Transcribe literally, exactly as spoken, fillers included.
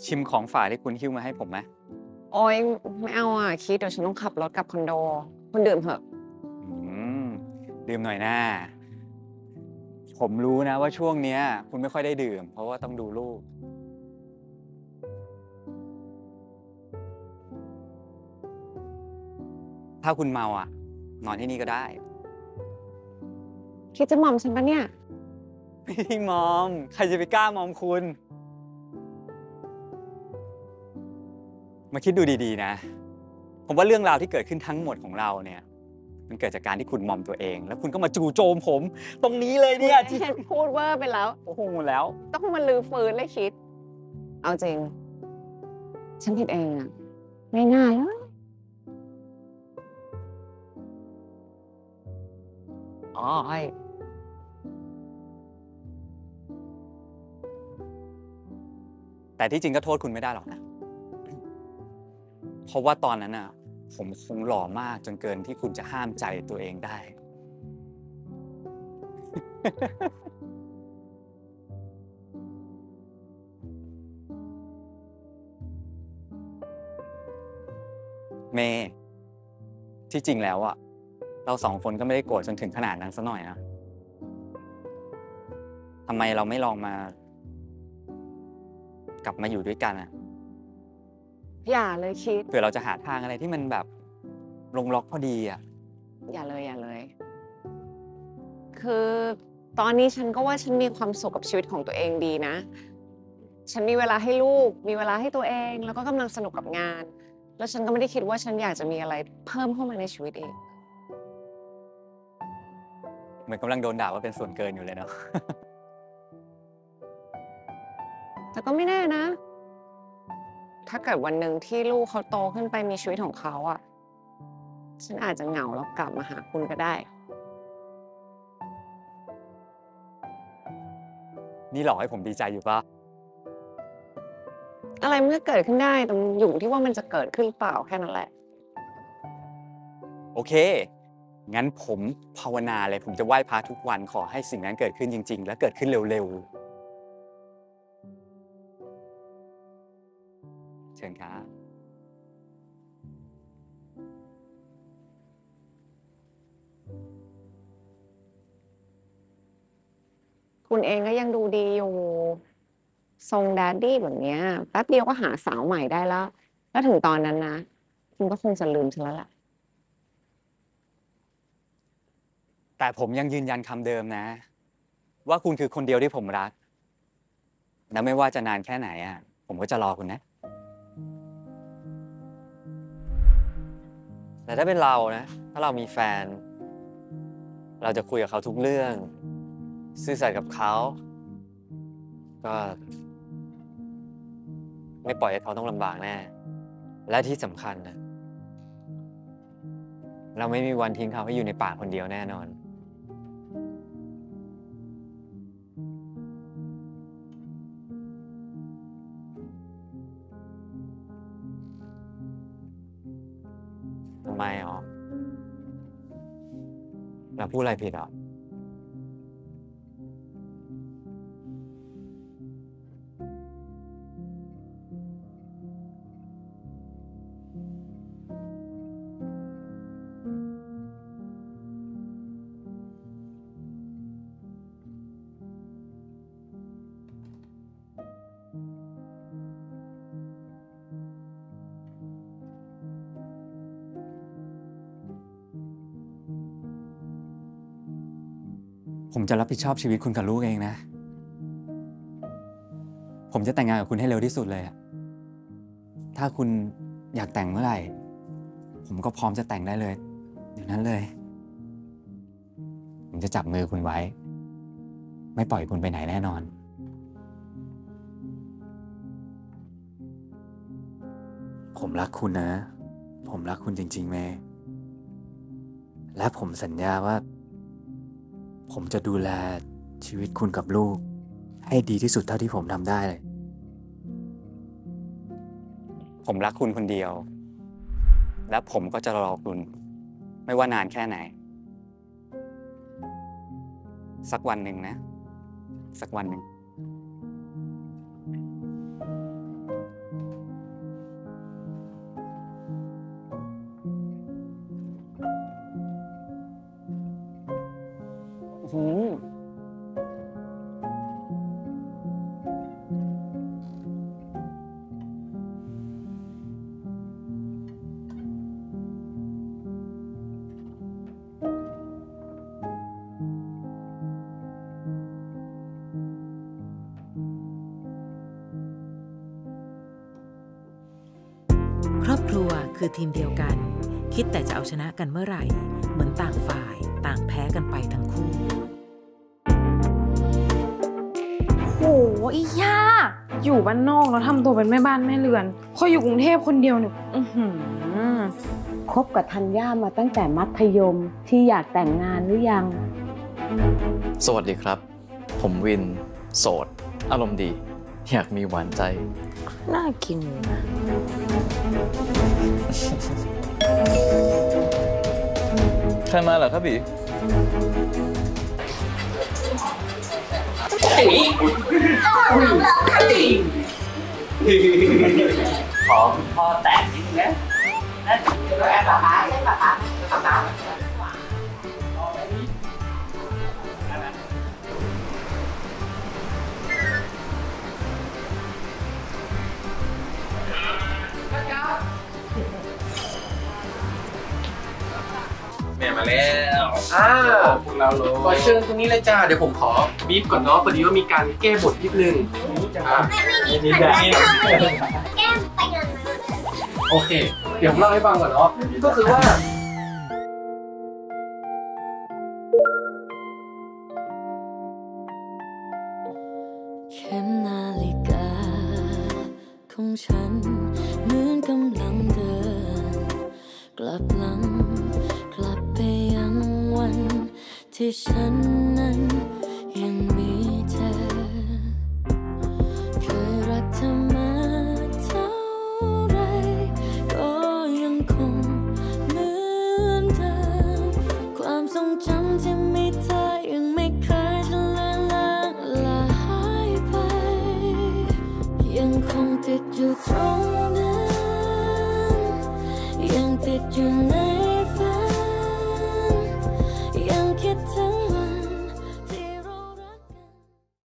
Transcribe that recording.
ชิมของฝากที่คุณหิ้วมาให้ผมไหมโอ๊ยไม่เอาอะคิดเดี๋ยวฉันต้องขับรถกลับคอนโดคุณดื่มเถอะอืมดื่มหน่อยนะผมรู้นะว่าช่วงเนี้ยคุณไม่ค่อยได้ดื่มเพราะว่าต้องดูลูกถ้าคุณเมาอ่ะนอนที่นี่ก็ได้คิดจะหม่อมฉันปะเนี่ยไม่ได้มอมใครจะไปกล้ามอมคุณมาคิดดูดีๆนะผมว่าเรื่องราวที่เกิดขึ้นทั้งหมดของเราเนี่ยมันเกิดจากการที่คุณมอมตัวเองแล้วคุณก็มาจู่โจมผมตรงนี้เลยเนี่ยที่ฉันพูดเวอร์ไปแล้วโอ้โหแล้วต้องมาลื้อฟื้นเลยคิดเอาจริงฉันผิดเองอะง่ายๆเลยอ๋อยแต่ที่จริงก็โทษคุณไม่ได้หรอกนะ เพราะว่าตอนนั้นน่ะผมคงหล่อมากจนเกินที่คุณจะห้ามใจตัวเองได้ เมย์ที่จริงแล้วอะเราสองคนก็ไม่ได้โกรธจนถึงขนาดนั้นซะหน่อยนะทำไมเราไม่ลองมากลับมาอยู่ด้วยกันอะอย่าเลยคิดเผื่อเราจะหาทางอะไรที่มันแบบลงล็อกพอดีอะอย่าเลยอย่าเลยคือตอนนี้ฉันก็ว่าฉันมีความสุขกับชีวิตของตัวเองดีนะฉันมีเวลาให้ลูกมีเวลาให้ตัวเองแล้วก็กำลังสนุกกับงานแล้วฉันก็ไม่ได้คิดว่าฉันอยากจะมีอะไรเพิ่มเข้ามาในชีวิตอีกเหมือนกำลังโดนด่าว่าเป็นส่วนเกินอยู่เลยเนาะแต่ก็ไม่แน่นะ ถ้าเกิดวันหนึ่งที่ลูกเขาโตขึ้นไปมีชีวิตของเขาอะฉันอาจจะเหงาแล้วกลับมาหาคุณก็ได้นี่หลอกให้ผมดีใจอยู่ปะอะไรมันก็เกิดขึ้นได้แต่มันอยู่ที่ว่ามันจะเกิดขึ้นหรือเปล่าแค่นั้นแหละโอเคงั้นผมภาวนาเลยผมจะไหว้พระทุกวันขอให้สิ่งนั้นเกิดขึ้นจริงๆและเกิดขึ้นเร็วๆเชิญครับคุณเองก็ยังดูดีอยู่ทรงแดดดี้แบบเนี้ยแป๊บเดียวก็หาสาวใหม่ได้แล้ว แล้วถึงตอนนั้นนะคุณก็คงจะลืมฉันแล้วแหละแต่ผมยังยืนยันคำเดิมนะว่าคุณคือคนเดียวที่ผมรักและไม่ว่าจะนานแค่ไหนอ่ะผมก็จะรอคุณนะแต่ถ้าเป็นเรานะถ้าเรามีแฟนเราจะคุยกับเขาทุกเรื่องซื่อสัตย์กับเขาก็ไม่ปล่อยให้เขาต้องลำบากแน่และที่สำคัญนะเราไม่มีวันทิ้งเขาให้อยู่ในป่าคนเดียวแน่นอนทำไมอ๋อเราพูดอะไรผิดอ่ะ ผมจะรับผิดชอบชีวิตคุณกับลูกเองนะ ผมจะแต่งงานกับคุณให้เร็วที่สุดเลยอะถ้าคุณอยากแต่งเมื่อไหร่ ผมก็พร้อมจะแต่งได้เลยเดี๋ยวนั้นเลย ผมจะจับมือคุณไว้ ไม่ปล่อยคุณไปไหนแน่นอน ผมรักคุณนะ ผมรักคุณจริงๆเมย์และผมสัญญาว่า ผมจะดูแลชีวิตคุณกับลูก ให้ดีที่สุดเท่าที่ผมทำได้เลย ผมรักคุณคนเดียว และผมก็จะรอคุณ ไม่ว่านานแค่ไหน สักวันหนึ่งนะ สักวันหนึ่งครอบครัวคือทีมเดียวกันคิดแต่จะเอาชนะกันเมื่อไหร่เหมือนต่างฝ่ายต่างแพ้กันไปทั้งคู่โหอีย่าอยู่บ้านนอกแล้วทำตัวเป็นแม่บ้านแม่เรือนพออยู่กรุงเทพคนเดียวเนี่ยอื้อหือคบกับธัญญามาตั้งแต่มัธยมที่อยากแต่งงานหรือยังสวัสดีครับผมวินโสดอารมณ์ดีอยากมีหวานใจน่ากินนะใครมาเหรอครับบีขอพ่อแตกนิดนึงนะนั่นคือแอบป๊าป๊าใช่ป๊าป๊าป๊าป๊าแม่มาแล้วอ้าวพวกเราโลขอเชิญตรงนี้เลยจ้าเดี๋ยวผมขอบีบก่อนเนาะพอดีว่ามีการแก้บทนิดนึงอ่ามีแบบนี้แก้ไปยังโอเคเดี๋ยวผมเล่าให้ฟังก่อนเนาะก็คือว่าเข็มนาฬิกาของฉันเหมือนกำลังเดินกลับหลังกลับไปยังวันที่ฉันนั้นยังมีเธอเคยรักเธอมาเท่าไรก็ยังคงเหมือนเดิมความทรงจำที่มีเธอยังไม่เคยจะเลือนลางลาหายไปยังคงติดอยู่ตรง